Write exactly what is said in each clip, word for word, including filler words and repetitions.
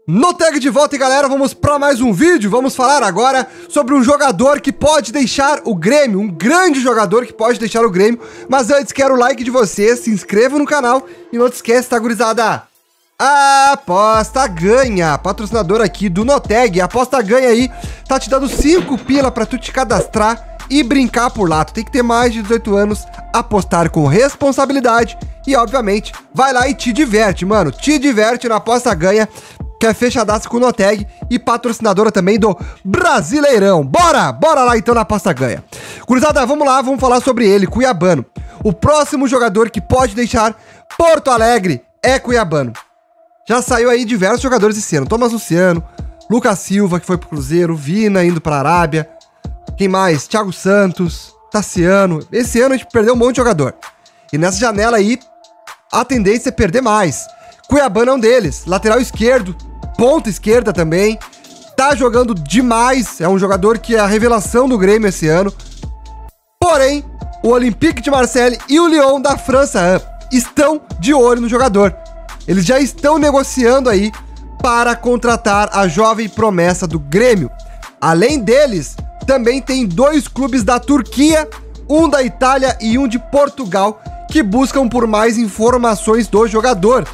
Noteg de volta, e galera, vamos para mais um vídeo. Vamos falar agora sobre um jogador que pode deixar o Grêmio, um grande jogador que pode deixar o Grêmio. Mas antes, quero o like de vocês, se inscreva no canal e não te esquece, tá, gurizada? A Aposta Ganha, patrocinador aqui do Noteg. A Aposta Ganha aí tá te dando cinco pila para tu te cadastrar e brincar por lá. Tu tem que ter mais de dezoito anos, apostar com responsabilidade e, obviamente, vai lá e te diverte, mano. Te diverte na Aposta Ganha, que é fechadaça com o Noteg e patrocinadora também do Brasileirão. Bora! Bora lá então na Aposta Ganha. Gurizada, vamos lá, vamos falar sobre ele, Cuiabano. O próximo jogador que pode deixar Porto Alegre é Cuiabano. Já saiu aí diversos jogadores esse ano. Thomas Luciano, Lucas Silva, que foi pro Cruzeiro, Vina indo pra Arábia. Quem mais? Thiago Santos, Tassiano. Esse ano a gente perdeu um monte de jogador. E nessa janela aí, a tendência é perder mais. Cuiabano é um deles. Lateral esquerdo, ponta esquerda também. Tá jogando demais. É um jogador que é a revelação do Grêmio esse ano. Porém, o Olympique de Marseille e o Lyon da França estão de olho no jogador. Eles já estão negociando aí para contratar a jovem promessa do Grêmio. Além deles, também tem dois clubes da Turquia, um da Itália e um de Portugal, que buscam por mais informações do jogador.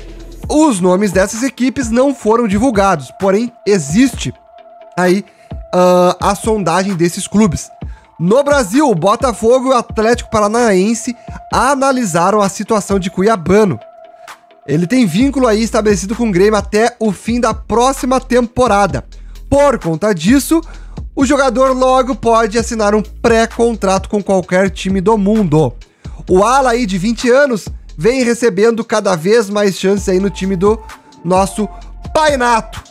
Os nomes dessas equipes não foram divulgados, porém existe aí uh, a sondagem desses clubes. No Brasil, o Botafogo e o Atlético Paranaense analisaram a situação de Cuiabano. Ele tem vínculo aí estabelecido com o Grêmio até o fim da próxima temporada. Por conta disso, o jogador logo pode assinar um pré-contrato com qualquer time do mundo. O ala aí de vinte anos vem recebendo cada vez mais chances aí no time do nosso Painato.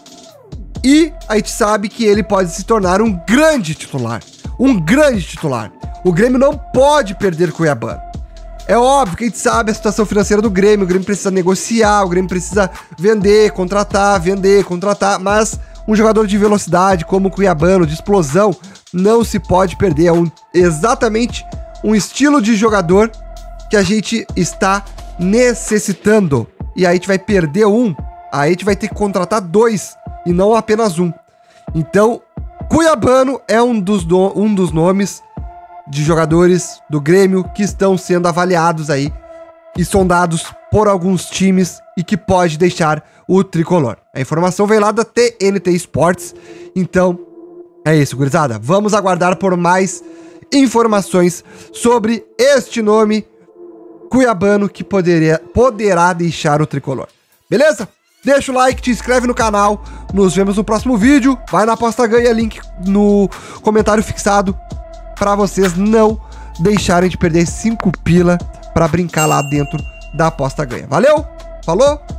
E a gente sabe que ele pode se tornar um grande titular. Um grande titular. O Grêmio não pode perder Cuiabano. É óbvio que a gente sabe a situação financeira do Grêmio. O Grêmio precisa negociar, o Grêmio precisa vender, contratar, vender, contratar. Mas um jogador de velocidade como o Cuiabano, de explosão, não se pode perder. É um, exatamente um estilo de jogador que a gente está necessitando. E aí a gente vai perder um, aí a gente vai ter que contratar dois e não apenas um. Então, Cuiabano é um dos, do, um dos nomes de jogadores do Grêmio que estão sendo avaliados aí e sondados por alguns times e que pode deixar o tricolor. A informação veio lá da T N T Sports. Então, é isso, gurizada. Vamos aguardar por mais informações sobre este nome Cuiabano que poderia, poderá deixar o tricolor. Beleza? Deixa o like, te inscreve no canal. Nos vemos no próximo vídeo. Vai na Aposta Ganha, link no comentário fixado, para vocês não deixarem de perder cinco pila para brincar lá dentro da Aposta Ganha. Valeu? Falou?